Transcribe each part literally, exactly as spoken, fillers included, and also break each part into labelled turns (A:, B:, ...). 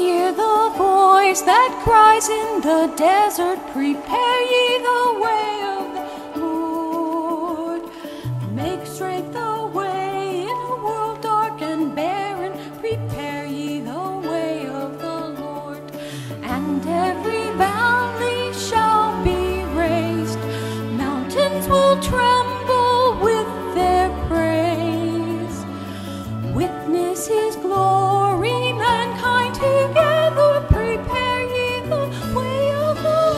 A: hear the voice that cries in the desert, prepare ye the way of the Lord. Make straight the way in a world dark and barren, prepare ye the way of the Lord. And every valley shall be raised, mountains will tremble with their praise. Witness his glory, mankind together, prepare ye the way of the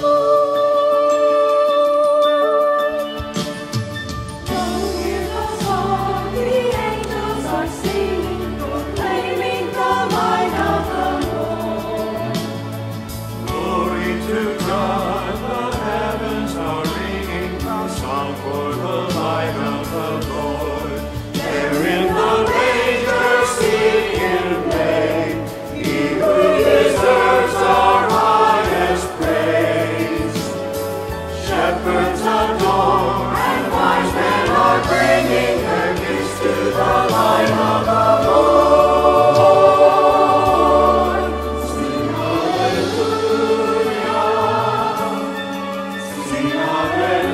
A: Lord. Come hear the song, the angels are singing, proclaiming the light of the Lord.
B: Glory to God, the heavens are ringing, a song for the light of the Lord. There in the manger, sick and laid, he who deserves our highest praise. Shepherds adore, and wise men are bringing their gifts to the light of the Lord. Sing Alleluia, sing Alleluia.